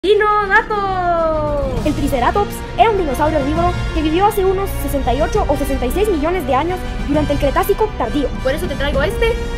¡Dino dato! El Triceratops era un dinosaurio herbívoro que vivió hace unos 68 o 66 millones de años durante el Cretácico tardío. Por eso te traigo este